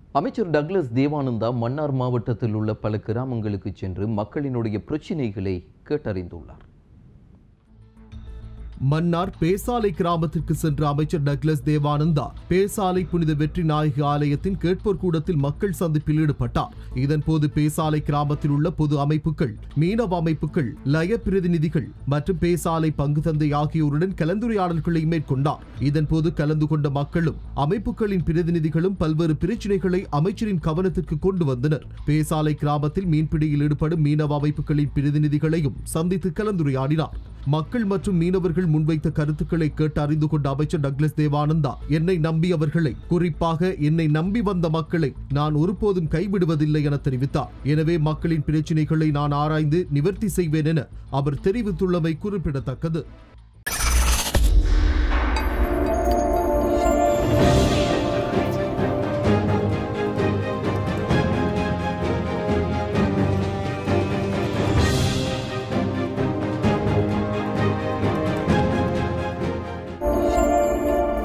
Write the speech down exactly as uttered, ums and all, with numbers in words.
அமைச்சர் டக்ளஸ் தேவானந்தா மன்னார் மாவட்டத்தில் உள்ள பல கிராமங்களுக்கு சென்று மக்களினுடைய பிரச்சினைகளை கேட்டறிந்துள்ளார். மன்னார் பேசாலை கிராமத்திற்கு சென்ற அமைச்சர் டக்ளஸ் தேவானந்தா பேசாலை புனித வெற்றி நாயகி ஆலயத்தின் கேட்போர் கூடத்தில் மக்கள் சந்திப்பில் ஈடுபட்டார். இதன்போது பேசாலை கிராமத்தில் உள்ள பொது அமைப்புகள், மீனவ அமைப்புகள், லய பிரதிநிதிகள் மற்றும் பேசாலை பங்கு தந்தை ஆகியோருடன் கலந்துரையாடல்களை மேற்கொண்டார். இதன்போது கலந்து கொண்ட மக்களும் அமைப்புகளின் பிரதிநிதிகளும் பல்வேறு பிரச்சினைகளை அமைச்சரின் கவனத்திற்கு கொண்டு வந்தனர். பேசாலை கிராமத்தில் மீன்பிடியில் ஈடுபடும் மீனவ அமைப்புகளின் பிரதிநிதிகளையும் சந்தித்து கலந்துரையாடினார். மக்கள் மற்றும் மீனவர்கள் முன்வைத்த கருத்துக்களை கேட்டு அறிந்து கொண்ட அமைச்சர் டக்ளஸ் தேவானந்தா என்னை நம்பியவர்களை, குறிப்பாக என்னை நம்பி வந்த மக்களை நான் ஒருபோதும் கைவிடுவதில்லை என தெரிவித்தார். எனவே மக்களின் பிரச்சினைகளை நான் ஆராய்ந்து நிவர்த்தி செய்வேன் என அவர் தெரிவித்துள்ளமை குறிப்பிடத்தக்கது.